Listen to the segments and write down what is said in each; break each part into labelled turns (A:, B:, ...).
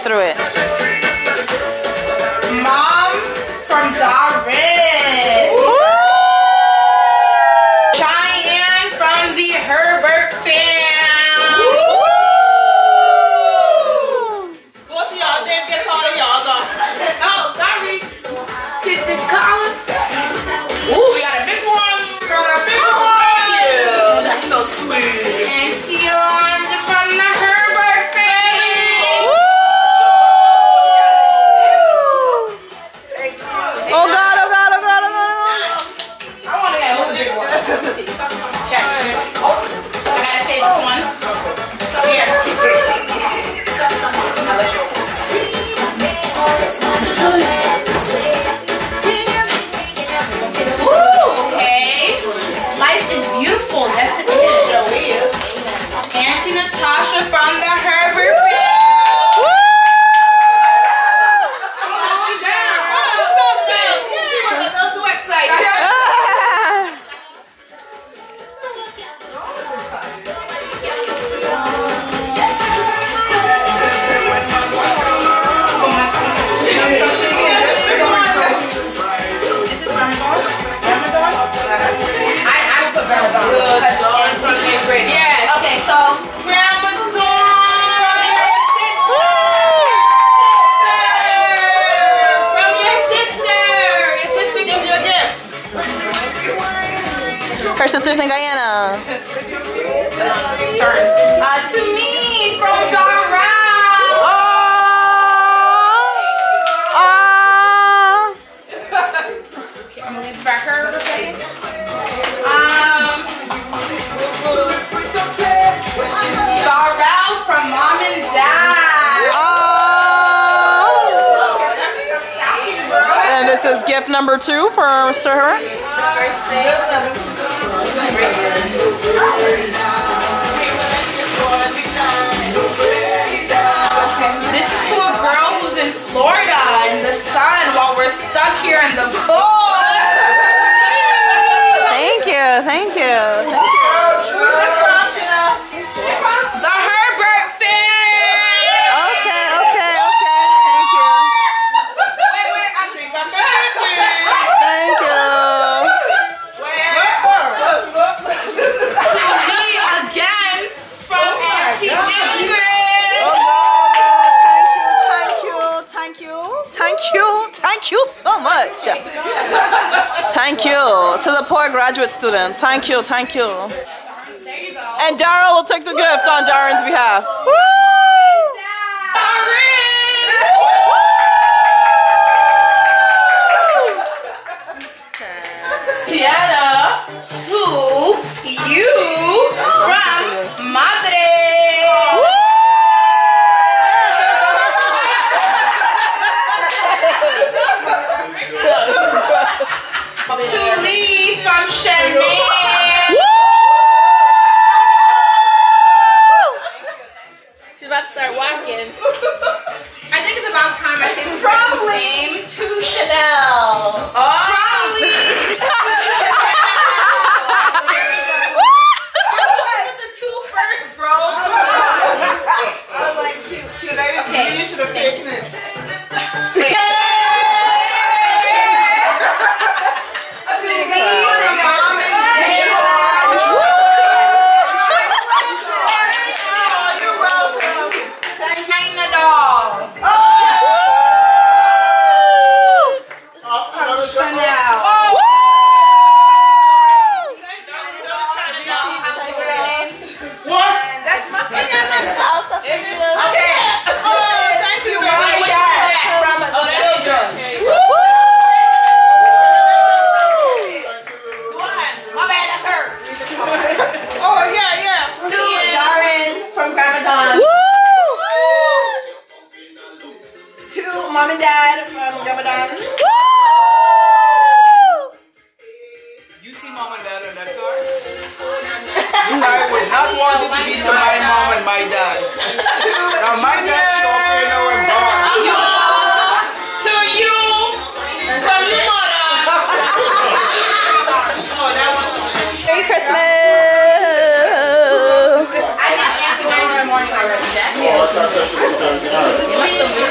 A: through it.
B: Mom from Darren. Cheyenne from the Herbert fam. Go to y'all, Dave, get calling y'all though. Oh, sorry. Did you call us? Ooh, we got a big one. Thank you. That's so sweet. Thank you from the Herbert family.
A: Oh God, oh God, oh God, oh God, oh God.
B: I want to get a big one. Okay. Oh, I gotta say this one. Here. I'll let you. Okay. Life is beautiful. Yes, it is. Show is. Auntie Natasha from the Herbert family. Yes. Okay, so Grandma from your sister gives you a gift.
A: Her sister's in Guyana.
B: To me from Dara. Okay, I'm gonna leave the back her for a second. Darrell from Mom and Dad.
A: And this is gift number 2 for Mr. Her.
B: This is to a girl who's in Florida in the sun while we're stuck here in the pool.
A: Thank you, thank you, thank you.
B: The Herbert fan.
A: Okay, okay, okay. Thank you.
B: Wait, I think I'm missing.
A: Thank you.
B: To me again from Auntie Ingrid.
A: Oh, thank you, thank you, thank you so much. Thank you to the poor graduate student. Thank you, thank you.
B: There you go.
A: And Dara will take the gift on Darren's behalf. Woo!
B: Tiana, to you from Madre. To Lee from Shanae. She's about to start walking. I think it's about time I say from Lee to Chanel. From Lee. Put the 2 first, bro. I was like, cute. Okay. You should have taken it. Mom and Dad from Ramadan.
C: You see Mom and Dad on that card? I would not want it to be to my mom and my dad. Now my dad should offer in our bar.
B: To you from your mother.
A: Merry Christmas!
B: I didn't answer 9 in the morning already. That's it.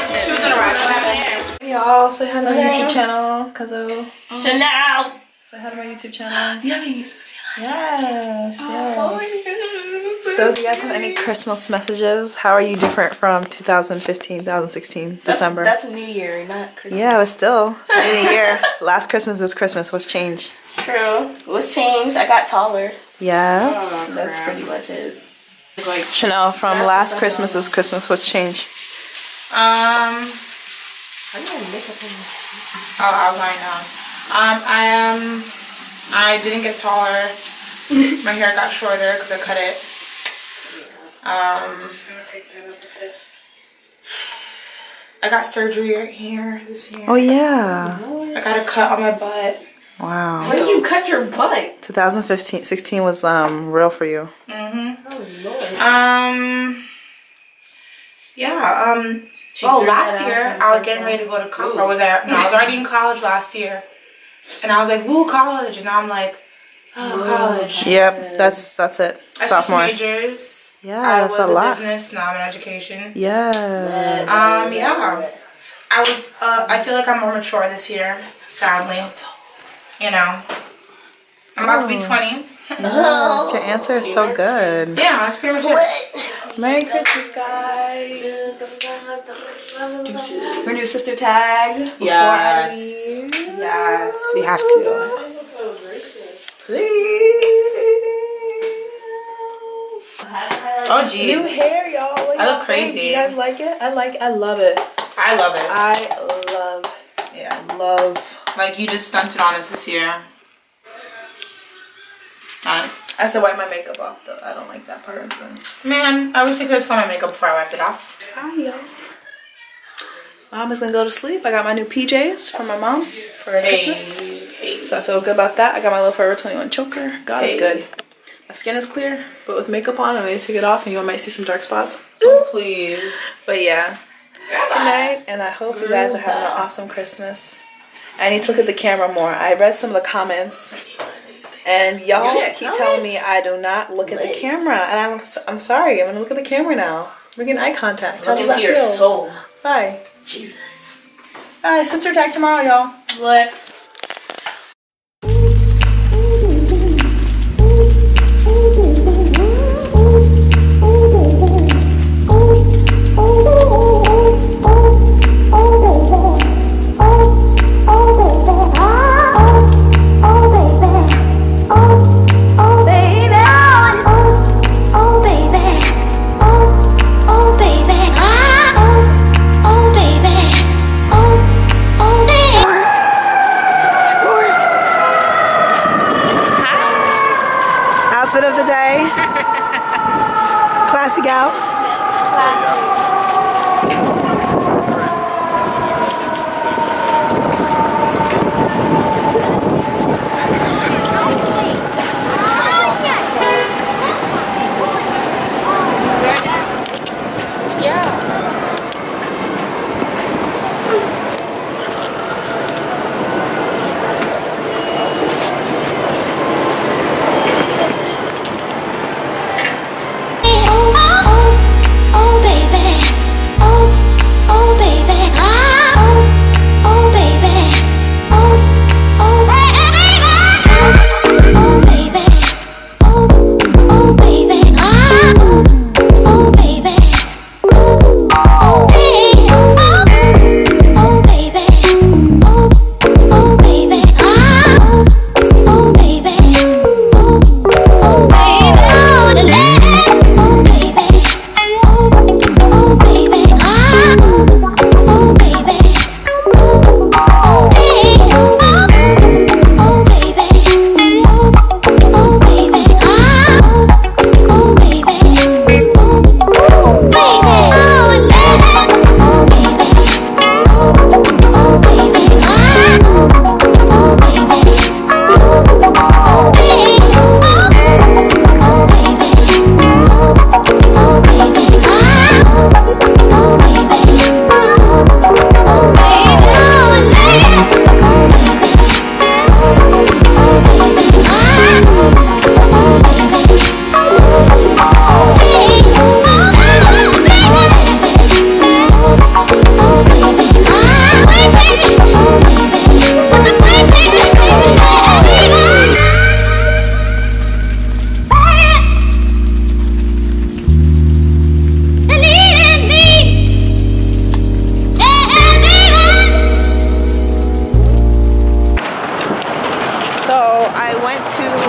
A: y'all. Say hi to my YouTube channel, Kazo.
B: Chanel.
A: Say hi to my YouTube channel.
B: You have a YouTube channel?
A: Yes,
B: Oh
A: yes.
B: my God.
A: So do you guys have any Christmas messages? How are you different from 2015, 2016, December?
B: That's New Year, not Christmas.
A: Yeah, but still, it's a new year. Last Christmas is Christmas. What's changed?
B: True. What's changed? I got taller.
A: Yes.
B: That's pretty much it.
C: Like,
A: Chanel, from last Christmas is Christmas. What's changed?
B: I didn't make up in
D: Oh, I was lying down. I didn't get taller. My hair got shorter because I cut it. I got surgery here this year.
A: Oh, yeah.
D: I got a cut on my butt.
A: Wow.
B: When did you cut your butt?
A: 2015, 16 was real for you.
D: Last year I was getting ready to go to college. I was already in college last year, and I was like, "Woo, college!" And now I'm like, "Oh, college."
A: Yep, that's it.
D: I
A: Sophomore.
D: switched majors.
A: Yeah,
D: I
A: that's
D: was
A: a lot.
D: business. Now I'm in education.
A: Yeah.
D: I feel like I'm more mature this year. Sadly, you know, I'm about to be 20.
A: Yes, your answer is so good.
D: Yeah, that's pretty much it.
A: Merry Christmas, guys. We're gonna do sister tag.
D: Yes.
A: Before I leave.
D: Yes, we have to. Oh, geez.
A: New hair, y'all. What
D: I
A: y'all
D: look
A: think?
D: crazy.
A: Do you guys like it? I love it.
D: I love it.
A: I love.
D: Like, you just stunted on us this year. Stunt.
A: I have to wipe my makeup off though. I don't like that part of things.
D: Man, I wish I could have saw my makeup before I wiped it off.
A: Hi, y'all. Mom is gonna go to sleep. I got my new PJs from my mom for Christmas. So I feel good about that. I got my little Forever 21 choker. God is good. My skin is clear, but with makeup on, I need to take it off and you might see some dark spots.
D: Oh, please.
A: But yeah. Good night, and I hope you guys are having an awesome Christmas. I need to look at the camera more. I read some of the comments, and y'all keep telling me I do not look at the camera, and I'm sorry. I'm gonna look at the camera now. We're getting eye contact. How does that
B: Into your
A: feel?
B: soul.
A: Bye.
B: Jesus.
A: Bye. Sister tag tomorrow, y'all.
D: What?
A: Outfit of the day. Classy gal.
E: Oh,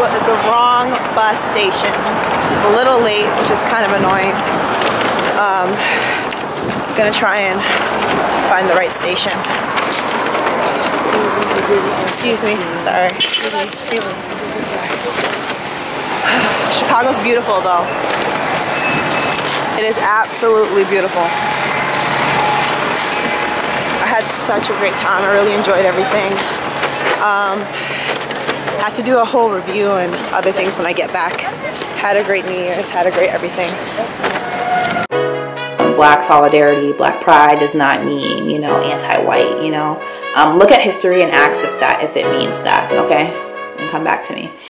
A: the wrong bus station. A little late, which is kind of annoying. Gonna try and find the right station. Excuse me, sorry. Excuse me. Chicago's beautiful though. It is absolutely beautiful. I had such a great time. I really enjoyed everything. Have to do a whole review and other things when I get back. Had a great New Year's, had a great everything. Black solidarity, black pride does not mean, you know, anti-white, you know. Look at history and ask if it means that, okay? And come back to me.